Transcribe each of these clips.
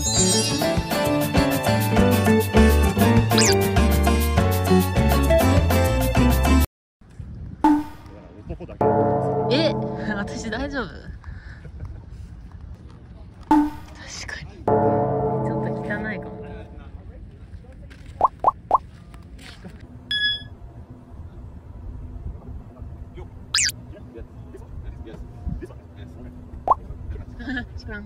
え、私大丈夫？確かにちょっと汚いかも。知らん。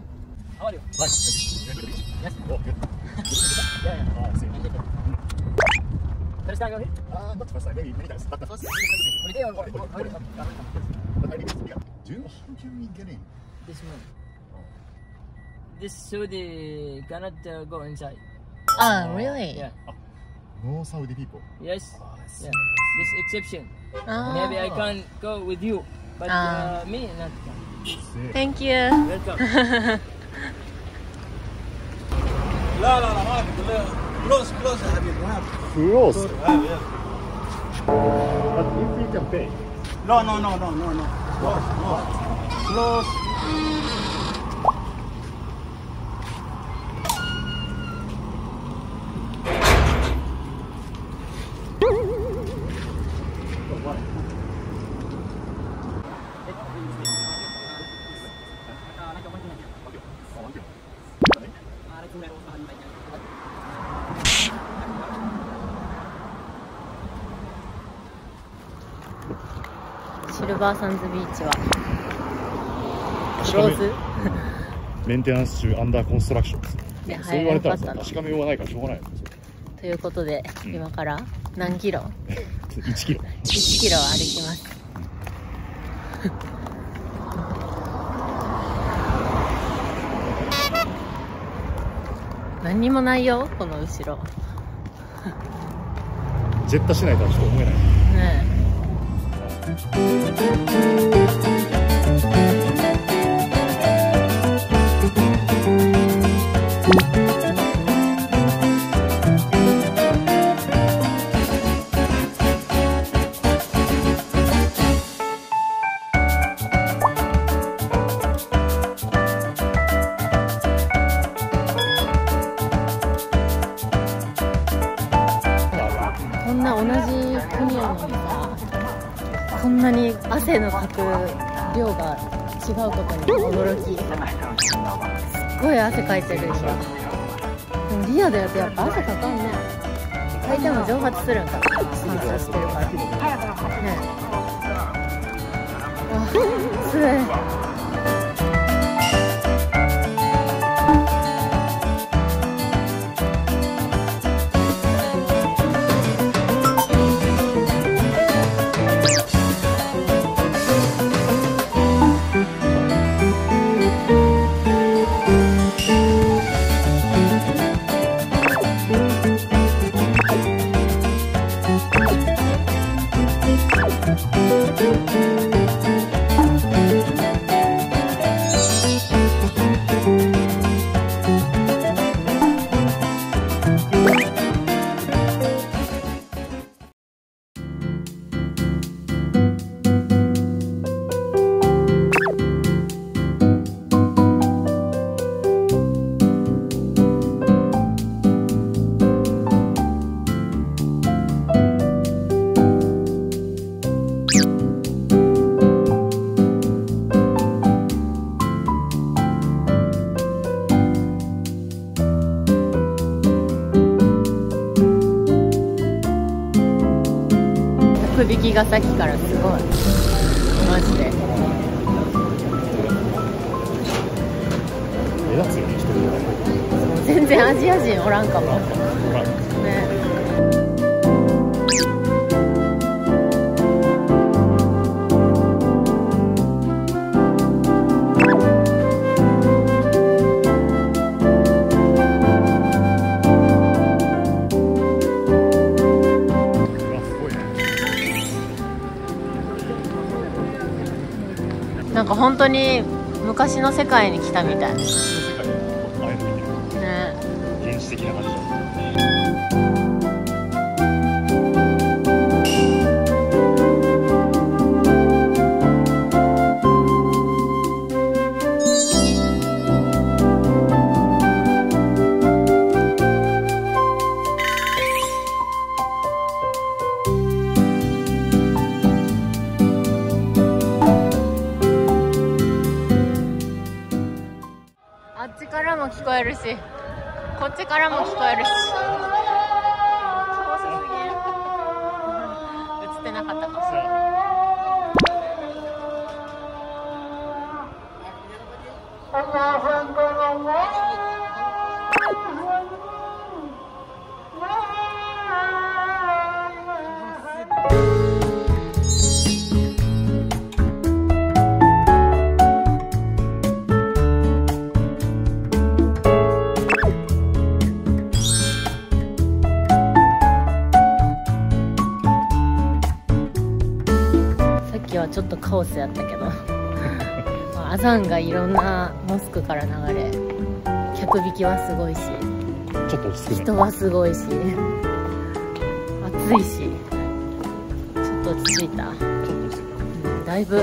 First time here? Not first time, maybe many times. But the first Holiday or but I think it's, yeah. June, how can we get in? this one. This Saudi cannot go inside. Ah, really? Yeah. No Saudi people. Yes. Ah, I see. Yeah. This exception. Ah. Maybe I can go with you, but me not. See. Thank you. Welcome. لا لا لا ما في كلوز كلوز يا حبيبي ما في Close. يا But if we can pay. لا نو نو نو نو نو كلوز シルバーサンズビーチはクローズメンテナンス中アンダーコンストラクションです。 でそう言われたら早かった確かめようがないからしょうがないですよ。 ということで、今から何キロ 1キロ。 1キロ歩きます。何にもないよこの後ろジェッタしないとはちょっと思えない。 ねこんな同じ国やのにさ、こんなに汗のかく量が違うことに驚き、すっごい汗かいてる今。でもリアでやとやっぱ汗かかんね。かいても蒸発するんかな、乾燥してるからね。あ、すごい。福引きがさっきからすごいマジで目立つよね、一人で。 全然アジア人おらんかもね。なんか本当に昔の世界に来たみたいね。 原始的な感じだ。 からも聞こえるし、こっちからも聞こえるし。遠すぎる。映ってなかったかもしれない。さっきはちょっとカオスやったけどアザンがいろんなモスクから流れ、客引きはすごいし、 ちょっと落ち着くね。 人はすごいし、暑いし、ちょっと落ち着いた。だいぶ。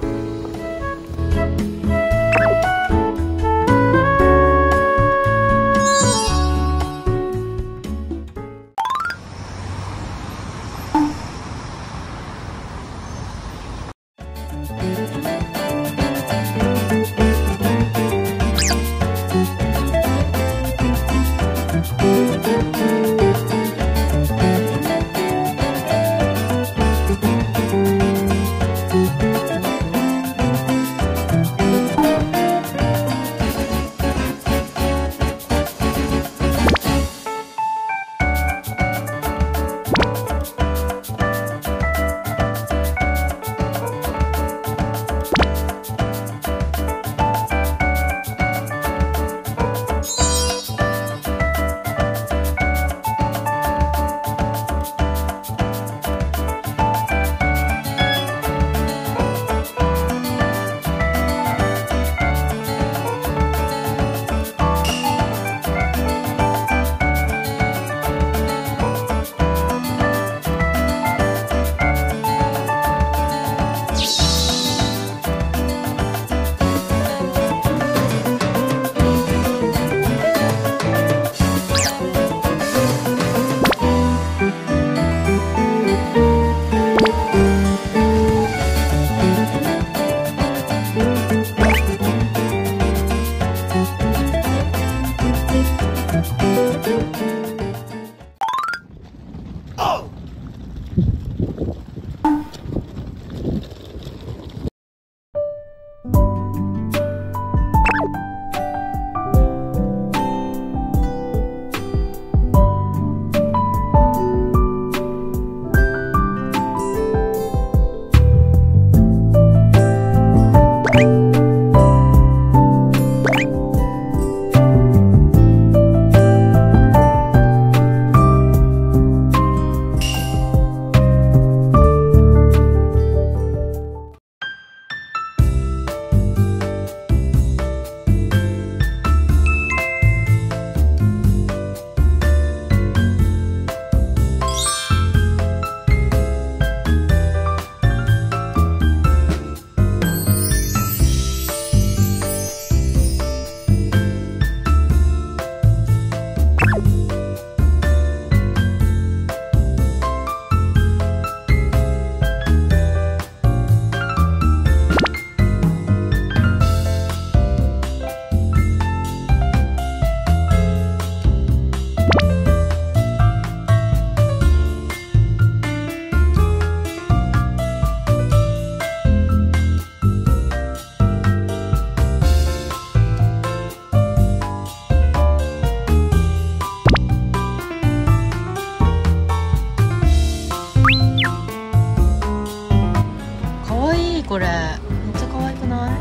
これめっちゃ可愛くない？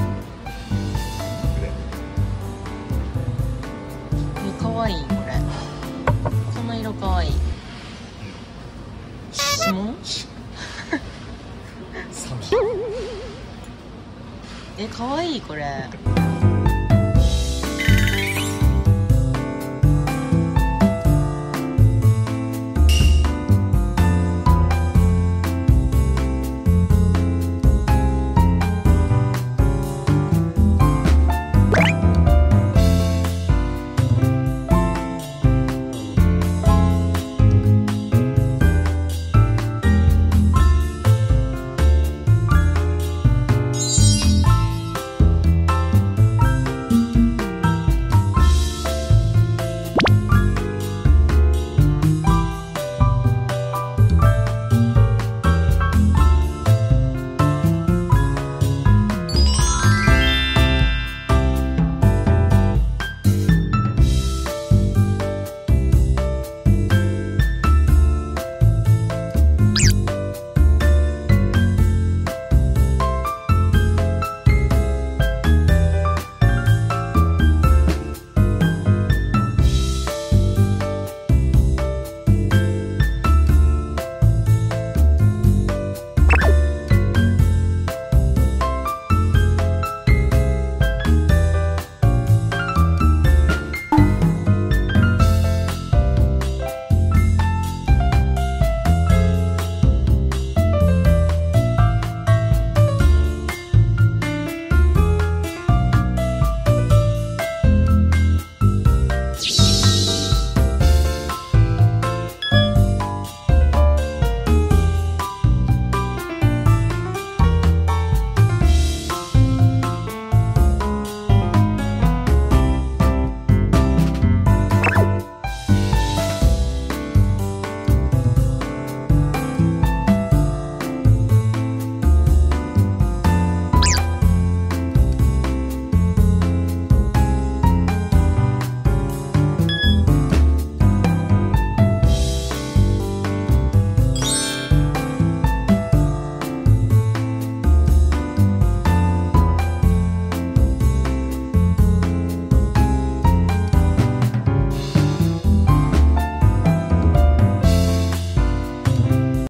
可愛いこれ。この色可愛い。指紋？可愛いこれ。